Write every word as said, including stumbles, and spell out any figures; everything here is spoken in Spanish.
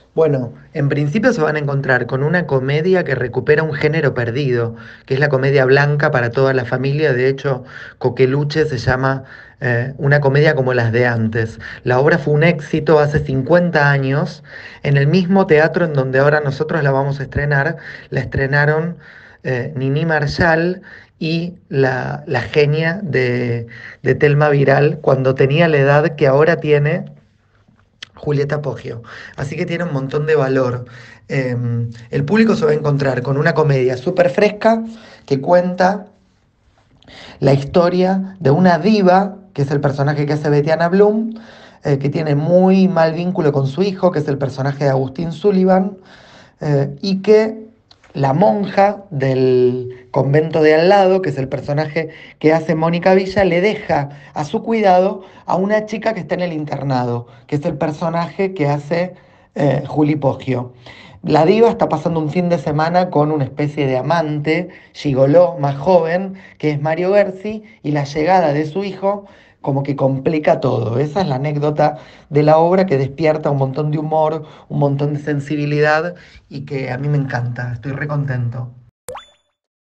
Bueno, en principio se van a encontrar con una comedia que recupera un género perdido, que es la comedia blanca para toda la familia. De hecho, Coqueluche se llama eh, una comedia como las de antes. La obra fue un éxito hace cincuenta años en el mismo teatro en donde ahora nosotros la vamos a estrenar. La estrenaron eh, Nini Marshall y la, la genia de, de Telma Viral cuando tenía la edad que ahora tiene Julieta Poggio. Así que tiene un montón de valor. Eh, el público se va a encontrar con una comedia súper fresca que cuenta la historia de una diva, que es el personaje que hace Betiana Bloom, eh, que tiene muy mal vínculo con su hijo, que es el personaje de Agustín Sullivan, eh, y que la monja del convento de al lado, que es el personaje que hace Mónica Villa, le deja a su cuidado a una chica que está en el internado, que es el personaje que hace eh, Juli Poggio. La diva está pasando un fin de semana con una especie de amante, gigoló más joven, que es Mario Berzi, y la llegada de su hijo como que complica todo. Esa es la anécdota de la obra que despierta un montón de humor, un montón de sensibilidad y que a mí me encanta, estoy re contento.